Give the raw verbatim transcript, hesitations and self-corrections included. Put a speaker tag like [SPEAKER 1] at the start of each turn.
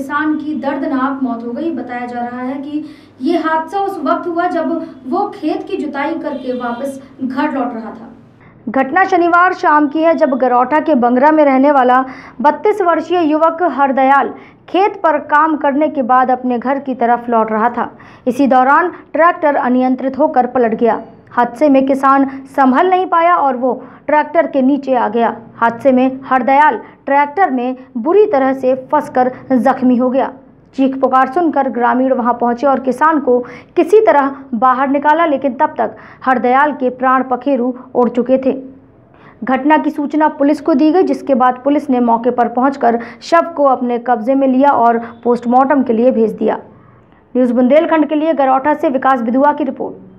[SPEAKER 1] किसान की दर्दनाक मौत हो गई। बताया जा रहा है कि ये हादसा उस वक्त हुआ जब वो खेत की जुताई करके वापस घर लौट रहा था। घटना शनिवार शाम की है, जब गरौठा के बंगरा में रहने वाला बत्तीस वर्षीय युवक हरदयाल खेत पर काम करने के बाद अपने घर की तरफ लौट रहा था। इसी दौरान ट्रैक्टर अनियंत्रित होकर पलट गया। हादसे में किसान संभल नहीं पाया और वो ट्रैक्टर के नीचे आ गया। हादसे में हरदयाल ट्रैक्टर में बुरी तरह से फंसकर जख्मी हो गया। चीख पुकार सुनकर ग्रामीण वहां पहुंचे और किसान को किसी तरह बाहर निकाला, लेकिन तब तक हरदयाल के प्राण पखेरु उड़ चुके थे। घटना की सूचना पुलिस को दी गई, जिसके बाद पुलिस ने मौके पर पहुंचकर शव को अपने कब्जे में लिया और पोस्टमार्टम के लिए भेज दिया। न्यूज़ बुंदेलखंड के लिए गरौठा से विकास बिधुआ की रिपोर्ट।